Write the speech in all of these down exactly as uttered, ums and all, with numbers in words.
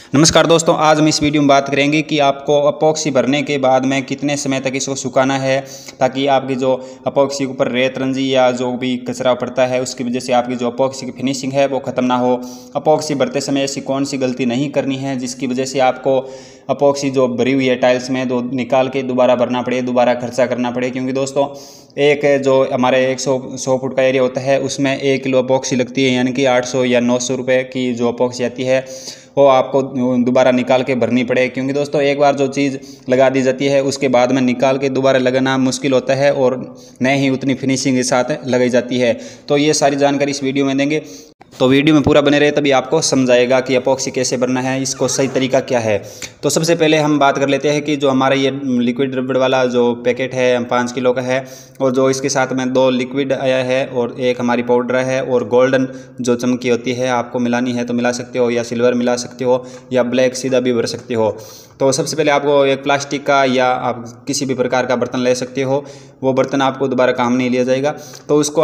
नमस्कार दोस्तों, आज हम इस वीडियो में बात करेंगे कि आपको अपॉक्सी भरने के बाद में कितने समय तक इसको सुखाना है, ताकि आपकी जो अपॉक्सी के ऊपर रेत रंजी या जो भी कचरा पड़ता है उसकी वजह से आपकी जो अपॉक्सी की फिनिशिंग है वो ख़त्म ना हो। अपॉक्सी भरते समय ऐसी कौन सी गलती नहीं करनी है जिसकी वजह से आपको अपॉक्सी जो भरी हुई है टाइल्स में तो निकाल के दोबारा भरना पड़े, दोबारा खर्चा करना पड़े। क्योंकि दोस्तों एक जो हमारे एक सौ सौ फुट का एरिया होता है उसमें एक किलो अपॉक्सी लगती है, यानी कि आठ सौ या नौ सौ रुपये की जो अपॉक्सी आती है वो आपको दोबारा निकाल के भरनी पड़े। क्योंकि दोस्तों एक बार जो चीज़ लगा दी जाती है उसके बाद में निकाल के दोबारा लगाना मुश्किल होता है और न ही उतनी फिनिशिंग के साथ लगाई जाती है। तो ये सारी जानकारी इस वीडियो में देंगे, तो वीडियो में पूरा बने रहे तभी आपको समझाएगा कि अपॉक्सी कैसे भरना है, इसको सही तरीका क्या है। तो सबसे पहले हम बात कर लेते हैं कि जो हमारा ये लिक्विड रबड़ वाला जो पैकेट है पाँच किलो का है, और जो इसके साथ में दो लिक्विड आया है और एक हमारी पाउडर है, और गोल्डन जो चमकी होती है आपको मिलानी है तो मिला सकते हो, या सिल्वर मिला सकते हो, या ब्लैक सीधा भी भर सकते हो। तो सबसे पहले आपको एक प्लास्टिक का या आप किसी भी प्रकार का बर्तन ले सकते हो, वो बर्तन आपको दोबारा काम नहीं लिया जाएगा। तो उसको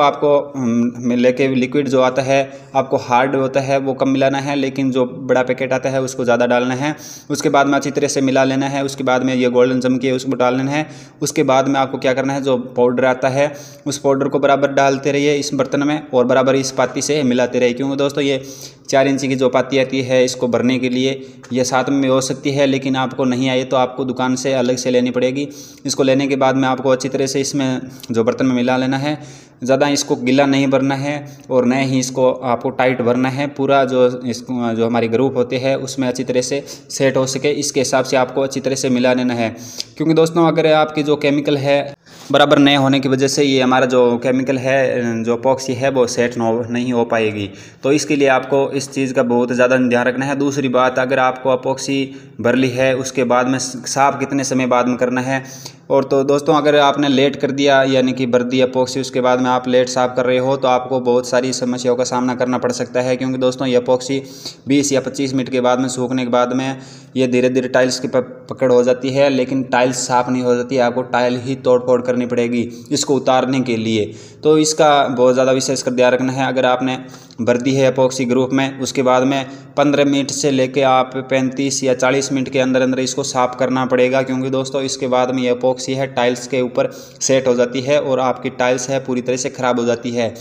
आपको लेके लिक्विड जो आता है आपको हार्ड होता है वो कम मिलाना है, लेकिन जो बड़ा पैकेट आता है उसको ज़्यादा डालना है। उसके बाद में अच्छी तरह से मिला लेना है। उसके बाद में ये गोल्डन चमकी है उसको डाल लेना है। उसके बाद में आपको क्या करना है, जो पाउडर आता है उस पाउडर को बराबर डालते रहिए इस बर्तन में और बराबर इस पाती से मिलाते रहिए। क्योंकि दोस्तों ये चार इंची की जो पाती आती है इसको भरने के लिए ये साथ में हो सकती है, लेकिन आपको नहीं आई तो आपको दुकान से अलग से लेनी पड़ेगी। इसको लेने के बाद में आपको अच्छी तरह से इसमें जो बर्तन में मिला लेना है। ज़्यादा इसको गीला नहीं भरना है और न ही इसको आपको टाइट भरना है। पूरा जो इसको जो हमारी ग्रुप होते हैं उसमें अच्छी तरह से सेट हो सके इसके हिसाब से आपको अच्छी तरह से मिला लेना है। क्योंकि दोस्तों अगर आपकी जो केमिकल है बराबर नहीं होने की वजह से ये हमारा जो केमिकल है जो अपॉक्सी है वो सेट नहीं हो पाएगी। तो इसके लिए आपको इस चीज़ का बहुत ज़्यादा ध्यान रखना है। दूसरी बात, अगर आपको अपॉक्सी भर ली है उसके बाद में साफ कितने समय बाद में करना है। और तो दोस्तों अगर आपने लेट कर दिया यानी कि भर दिया अपॉक्सी उसके बाद में आप लेट साफ कर रहे हो तो आपको बहुत सारी समस्याओं का सामना करना पड़ सकता है। क्योंकि दोस्तों ये अपॉक्सी बीस या पच्चीस मिनट के बाद में सूखने के बाद में ये धीरे धीरे टाइल्स की पकड़ हो जाती है, लेकिन टाइल्स साफ नहीं हो जाती, आपको टाइल ही तोड़ फोड़ करनी पड़ेगी इसको उतारने के लिए। तो इसका बहुत ज़्यादा विशेष कर ध्यान रखना है। अगर आपने भर दी है अपॉक्सी ग्रुप में उसके बाद में पंद्रह मिनट से लेके आप पैंतीस या चालीस मिनट के अंदर अंदर इसको साफ़ करना पड़ेगा। क्योंकि दोस्तों इसके बाद में ये अपॉक्सी है टाइल्स के ऊपर सेट हो जाती है और आपकी टाइल्स है पूरी तरह से ख़राब हो जाती है।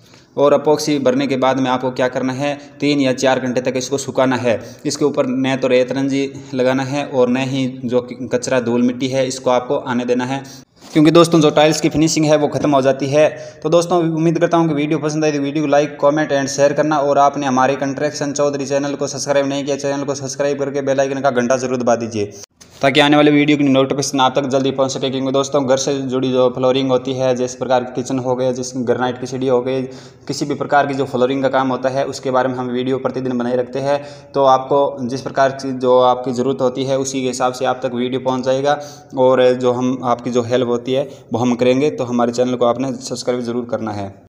और अपॉक्सी भरने के बाद में आपको क्या करना है, तीन या चार घंटे तक इसको सुखाना है। इसके ऊपर न तो रेत रंजी लगाना है और न ही जो कचरा धूल मिट्टी है इसको आपको आने देना है। क्योंकि दोस्तों जो टाइल्स की फिनिशिंग है वो खत्म हो जाती है। तो दोस्तों उम्मीद करता हूँ कि वीडियो पसंद आई तो वीडियो को लाइक कमेंट एंड शेयर करना, और आपने हमारे कंस्ट्रक्शन चौधरी चैनल को सब्सक्राइब नहीं किया चैनल को सब्सक्राइब करके बेल आइकन का घंटा जरूर दबा दीजिए ताकि आने वाले वीडियो की नोटिफिकेशन आप तक जल्दी पहुंच सके। क्योंकि दोस्तों घर से जुड़ी जो फ्लोरिंग होती है, जिस प्रकार की किचन हो गए, जिस ग्रेनाइट की सीढ़ी हो गई, किसी भी प्रकार की जो फ्लोरिंग का काम होता है उसके बारे में हम वीडियो प्रतिदिन बनाए रखते हैं। तो आपको जिस प्रकार की जो आपकी ज़रूरत होती है उसी के हिसाब से आप तक वीडियो पहुँच जाएगा, और जो हम आपकी जो हेल्प होती है वो हम करेंगे। तो हमारे चैनल को आपने सब्सक्राइब ज़रूर करना है।